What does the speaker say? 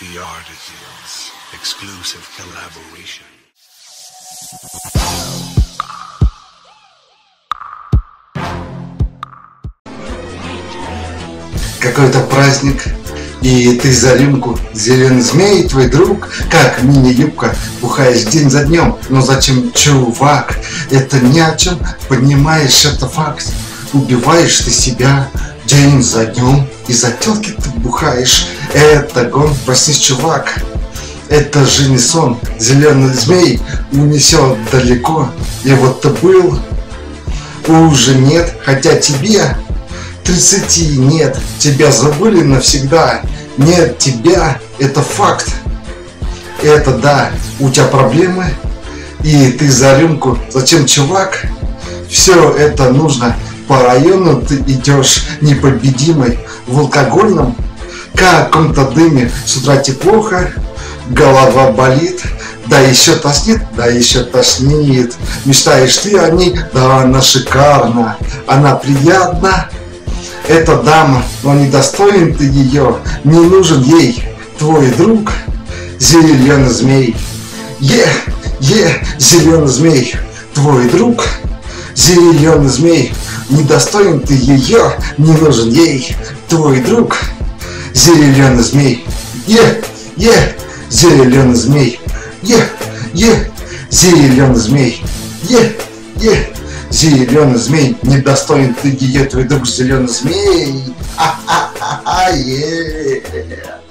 The Artisans exclusive collaboration. Какой-то праздник, и ты за рюмку, зеленый змей, твой друг, как мини-юбка, бухаешь день за днем. Но зачем, чувак, это ни о чем, понимаешь, это факт. Убиваешь ты себя день за днем, и за тёлки ты бухаешь. Это гон, проснись, чувак, это же не сон. Зеленый змей унесет далеко, и вот ты был, уже нет, хотя тебе 30 нет, тебя забыли навсегда. Нет тебя, это факт. Это да, у тебя проблемы, и ты за рюмку. Зачем, чувак? Все это нужно. По району ты идешь непобедимый в алкогольном каком-то дыме. С утра тебе плохо, голова болит, да еще тошнит, да еще тошнит. Мечтаешь ты о ней, да она шикарна, она приятна. Эта дама, но недостоин ты ее, не нужен ей твой друг, зеленый змей. Зеленый змей, твой друг, зеленый змей. Недостоин ты ее, не нужен ей твой друг, зеленый змей. Зеленый змей. Зеленый змей. Зеленый змей, недостоин ты ее, твой друг, зеленый змей.